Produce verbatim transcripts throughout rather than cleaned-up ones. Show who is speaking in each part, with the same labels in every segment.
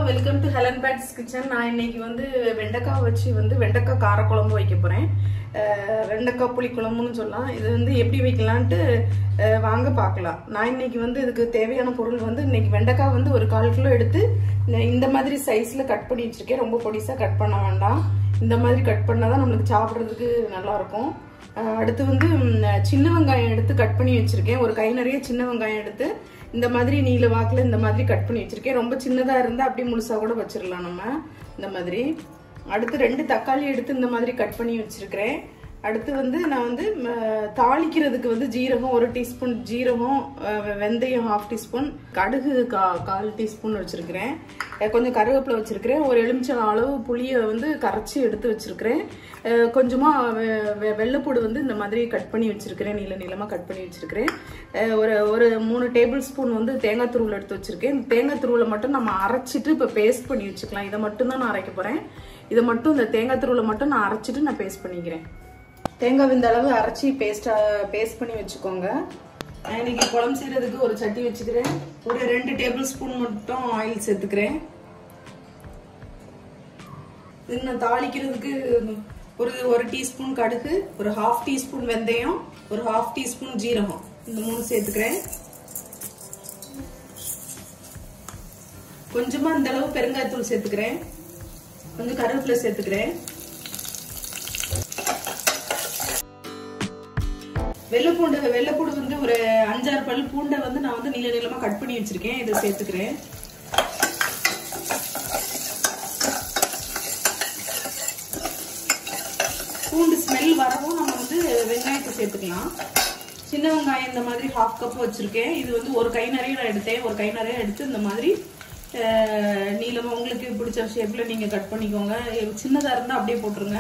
Speaker 1: Welcome to Helen Bates kitchen. நான் இன்னைக்கு வந்து வெண்டைக்காய் வச்சு வந்து வெண்டைக்காய் காரக்குழம்பு வைக்க போறேன். வெண்டைக்காய் புளிக்குழம்புன்னு சொல்லலாம். இது வந்து எப்படி வைக்கலான்ட்டு வாங்க பார்க்கலாம். நான் இன்னைக்கு வந்து இதுக்கு தேவையான பொருள் வந்து இன்னைக்கு வெண்டைக்காய் வந்து ஒரு கால் கிலோ எடுத்து இந்த மாதிரி சைஸ்ல கட் பண்ணி வச்சிருக்கேன். ரொம்ப பொடிசா கட் பண்ண வேண்டாம். இந்த மாதிரி கட் பண்ணாதான் நம்மளுக்கு சாப்பிட்றதுக்கு நல்லா இருக்கும். அடுத்து வந்து சின்ன வெங்காயம் எடுத்து கட் பண்ணி வச்சிருக்கேன். ஒரு கை நிறைய சின்ன வெங்காயம் எடுத்து இந்த மாதிரி நீல வாக்கில் இந்த மாதிரி கட் பண்ணி வச்சிருக்கேன். ரொம்ப சின்னதாக இருந்தால் அப்படியே முழுசாக கூட வச்சிடலாம் நம்ம இந்த மாதிரி. அடுத்து ரெண்டு தக்காளி எடுத்து இந்த மாதிரி கட் பண்ணி வச்சிருக்கிறேன். அடுத்து வந்து நான் வந்து தாளிக்கிறதுக்கு வந்து ஜீரகம் ஒரு டீஸ்பூன், ஜீரகம், வெந்தயம் ஹாஃப் டீஸ்பூன், கடுகு கா கால் டீஸ்பூன் வச்சிருக்கிறேன். கொஞ்சம் கருவேப்பிலை வச்சிருக்கிறேன். ஒரு எலுமிச்சம் அளவு புளியை வந்து கரைச்சி எடுத்து வச்சிருக்கிறேன். கொஞ்சமாக வெள்ளைப்பூடு வந்து இந்த மாதிரி கட் பண்ணி வச்சிருக்கிறேன். நீள நீளமாக கட் பண்ணி வச்சிருக்கிறேன். ஒரு ஒரு மூணு டேபிள் ஸ்பூன் வந்து தேங்காய் துருவல் எடுத்து வச்சிருக்கேன். தேங்காய் துருவலை மட்டும் நம்ம அரைச்சிட்டு இப்போ பேஸ்ட் பண்ணி வச்சுக்கலாம். இதை மட்டும் தான் நான் அரைக்க போகிறேன். இதை மட்டும் இந்த தேங்காய் துருவலை மட்டும் நான் அரைச்சிட்டு நான் பேஸ்ட் பண்ணிக்கிறேன். தேங்காய் இந்த அளவு அரைச்சி பேஸ்டா பேஸ்ட் பண்ணி வச்சுக்கோங்க. இன்னைக்கு குழம்பு செய்யறதுக்கு ஒரு சட்டி வச்சுக்கிறேன். ஒரு ரெண்டு டேபிள் ஸ்பூன் மட்டும் ஆயில் சேர்த்துக்கிறேன். இன்னும் தாளிக்கிறதுக்கு ஒரு ஒரு டீஸ்பூன் கடுகு, ஒரு ஹாஃப் டீஸ்பூன் வெந்தயம், ஒரு ஹாஃப் டீஸ்பூன் ஜீரகம், இந்த மூணு சேர்த்துக்கிறேன். கொஞ்சமா இந்த அளவு பெருங்காயத்தூள் சேர்த்துக்கிறேன். கொஞ்சம் கருவேப்பிலை சேர்த்துக்கிறேன். வெள்ளைப்பூண்டு வெள்ளைப்பூடு வந்து ஒரு அஞ்சாறு பல் பூண்டை வந்து நான் வந்து நீள நீளமா கட் பண்ணி வச்சிருக்கேன். இதை சேர்த்துக்கிறேன். பூண்டு ஸ்மெல் வரவும் நம்ம வந்து வெங்காயத்தை சேர்த்துக்கலாம். சின்ன வெங்காயம் இந்த மாதிரி ஹாஃப் கப் வச்சிருக்கேன். இது வந்து ஒரு கை நிறைய நான் எடுத்தேன். ஒரு கை நிறைய எடுத்து இந்த மாதிரி நீளமா உங்களுக்கு பிடிச்ச ஷேப்ல நீங்க கட் பண்ணிக்கோங்க. சின்னதா இருந்தா அப்படியே போட்டுருங்க.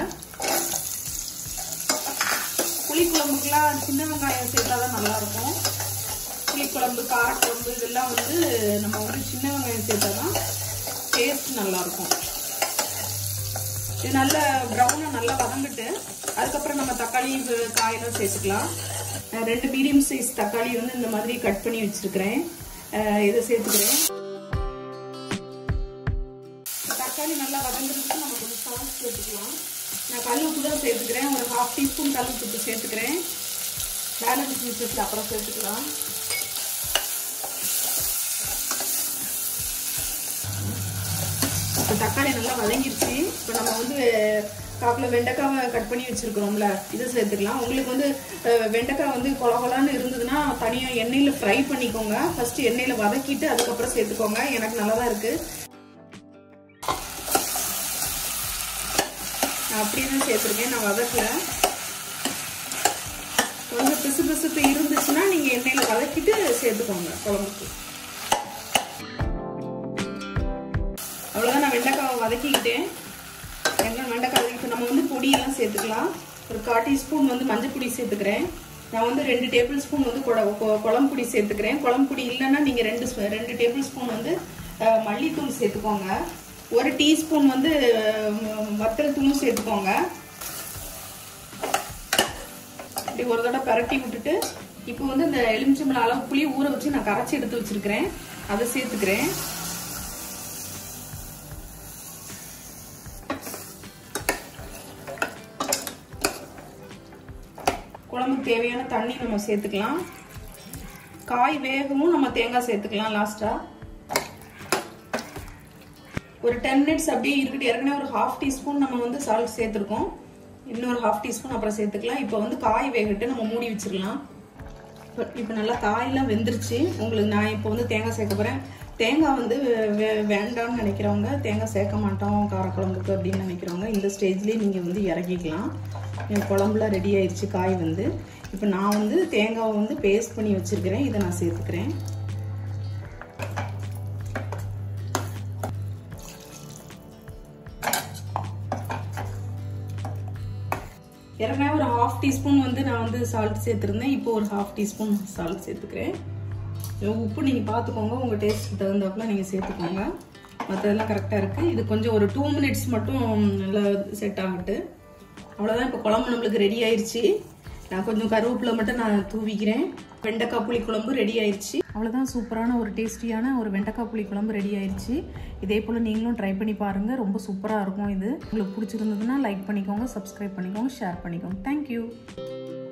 Speaker 1: புளிக்குழம்புக்கெல்லாம் சின்ன வெங்காயம் சேர்த்தாதான் நல்லா இருக்கும். புளிக்குழம்பு, காரக்குழம்பு இதெல்லாம் வந்து நம்ம வந்து சின்ன வெங்காயம் சேர்த்தாதான் டேஸ்ட் நல்லா இருக்கும். இது நல்ல ப்ரௌனா நல்லா வதங்கிட்டு அதுக்கப்புறம் நம்ம தக்காளி காயெல்லாம் சேர்த்துக்கலாம். ரெண்டு மீடியம் சைஸ் தக்காளி வந்து இந்த மாதிரி கட் பண்ணி வச்சிருக்கிறேன். இதை சேர்த்துக்கிறேன். தக்காளி நல்லா வதங்குறதுக்கு நம்ம கொஞ்சம் சால்ட் சேர்த்துக்கலாம். நான் கல் உப்பு தான் சேர்த்துக்கிறேன். ஒரு ஹாஃப் டீஸ்பூன் கல் உப்பு சேர்த்துக்கிறேன். பேலன்ஸ் மிக்சர்ஸில் அப்புறம் சேர்த்துக்கலாம். இப்போ தக்காளி நல்லா வதங்கிருச்சு. இப்போ நம்ம வந்து காப்பில் வெண்டைக்காவை கட் பண்ணி வச்சுருக்கிறோம்ல, இதை சேர்த்துக்கலாம். உங்களுக்கு வந்து வெண்டைக்காய் வந்து கொல கொலான்னு இருந்ததுன்னா தனியாக எண்ணெயில் ஃப்ரை பண்ணிக்கோங்க. ஃபஸ்ட்டு எண்ணெயில் வதக்கிட்டு அதுக்கப்புறம் சேர்த்துக்கோங்க. எனக்கு நல்லா தான் இருக்குது. அப்படியே தான் சேர்த்துருக்கேன். நான் வதக்கல. கொஞ்சம் பிசு பிசுப்பு இருந்துச்சுன்னா நீங்க எண்ணெயில வதக்கிட்டு சேர்த்துக்கோங்க குழம்புக்கு. அவ்வளவுதான். நான் வெண்டைக்காவை வதக்கிக்கிட்டேன். வெங்காயம் வெண்டைக்காய் வதக்கிட்டு நம்ம வந்து பொடியெல்லாம் சேர்த்துக்கலாம். ஒரு கால் டீஸ்பூன் வந்து மஞ்சள் பொடி சேர்த்துக்கிறேன். நான் வந்து ரெண்டு டேபிள் ஸ்பூன் வந்து குழம்பு பொடி சேர்த்துக்கிறேன். குழம்பு பொடி இல்லைன்னா நீங்க ரெண்டு ரெண்டு டேபிள் ஸ்பூன் வந்து மல்லித்தூள் சேர்த்துக்கோங்க. ஒரு டீஸ்பூன் வந்து வத்தல் தூள் சேர்த்துக்கோங்க. இப்படி ஒரு தடவை பரட்டி விட்டுட்டு இப்போ வந்து இந்த எலுமிச்சம்பழம் அளவு புளி ஊற வச்சு நான் கரைச்சி எடுத்து வச்சிருக்கிறேன். அதை சேர்த்துக்கிறேன். குழம்புக்கு தேவையான தண்ணி நம்ம சேர்த்துக்கலாம். காய் வேகவும் நம்ம தேங்காய் சேர்த்துக்கலாம் லாஸ்டா. ஒரு டென் மினிட்ஸ் அப்படியே இருக்கட்டும். ஏற்கனவே ஒரு ஹாஃப் டீஸ்பூன் நம்ம வந்து சால்ட் சேர்த்துருக்கோம். இன்னொரு ஹாஃப் டீஸ்பூன் அப்புறம் சேர்த்துக்கலாம். இப்போ வந்து காய் வேகட்டு நம்ம மூடி வச்சிடலாம். இப்போ நல்லா காயெல்லாம் வெந்துருச்சு. உங்களுக்கு நான் இப்போ வந்து தேங்காய் சேர்க்க போகிறேன். தேங்காய் வந்து வே வேண்டாம்னு நினைக்கிறவங்க, தேங்காய் சேர்க்க மாட்டோம் காரக்குழம்புக்கு அப்படின்னு நினைக்கிறவங்க இந்த ஸ்டேஜ்லேயே நீங்கள் வந்து இறக்கிக்கலாம். என் குழம்புலாம் ரெடி ஆயிடுச்சு. காய் வந்து இப்போ நான் வந்து தேங்காவை வந்து பேஸ்ட் பண்ணி வச்சுருக்கிறேன். இதை நான் சேர்த்துக்கிறேன். ஏற்கனவே ஒரு ஹாஃப் டீஸ்பூன் வந்து நான் வந்து சால்ட் சேர்த்துருந்தேன். இப்போ ஒரு ஹாஃப் டீஸ்பூன் சால்ட் சேர்த்துக்கிறேன். உப்பு நீங்கள் பார்த்துக்கோங்க, உங்கள் டேஸ்ட்டுக்கு தகுந்தாப்புல நீங்கள் சேர்த்துக்கோங்க. மற்றதெல்லாம் கரெக்டாக இருக்குது. இது கொஞ்சம் ஒரு டூ மினிட்ஸ் மட்டும் நல்லா செட் ஆகிட்டு அவ்வளோதான். இப்போ குழம்பு நம்மளுக்கு ரெடி ஆயிடுச்சு. நான் கொஞ்சம் கருவேப்பிலை மட்டும் நான் தூவிக்கிறேன். வெண்டைக்காய் புளிக்குழம்பு ரெடி ஆயிடுச்சு. அவ்வளோதான், சூப்பரான ஒரு டேஸ்டியான ஒரு வெண்டைக்காய் புளிக்குழம்பு ரெடி ஆயிடுச்சு. இதே போல் நீங்களும் ட்ரை பண்ணி பாருங்கள், ரொம்ப சூப்பராக இருக்கும். இது உங்களுக்கு பிடிச்சிருந்ததுன்னா லைக் பண்ணிக்கோங்க, சப்ஸ்கிரைப் பண்ணிக்கோங்க, ஷேர் பண்ணிக்கோங்க. தேங்க்யூ.